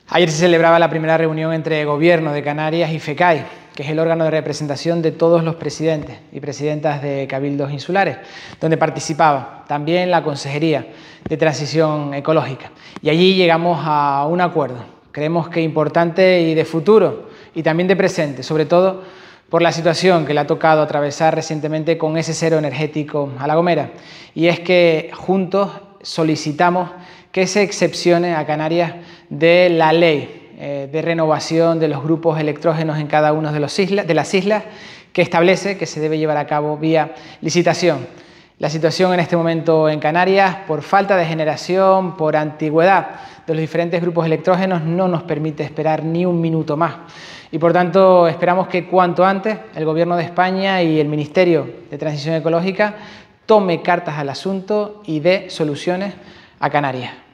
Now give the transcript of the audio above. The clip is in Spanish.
Ayer se celebraba la primera reunión entre Gobierno de Canarias y FECAI, que es el órgano de representación de todos los presidentes y presidentas de cabildos insulares, donde participaba también la Consejería de Transición Ecológica. Y allí llegamos a un acuerdo, creemos que importante y de futuro, y también de presente, sobre todo por la situación que le ha tocado atravesar recientemente con ese cero energético a La Gomera. Y es que juntos solicitamos que se excepcione a Canarias de la ley de renovación de los grupos electrógenos en cada una de las islas, que establece que se debe llevar a cabo vía licitación. La situación en este momento en Canarias, por falta de generación, por antigüedad de los diferentes grupos electrógenos, no nos permite esperar ni un minuto más. Y por tanto esperamos que cuanto antes el Gobierno de España y el Ministerio de Transición Ecológica tome cartas al asunto y dé soluciones a Canarias.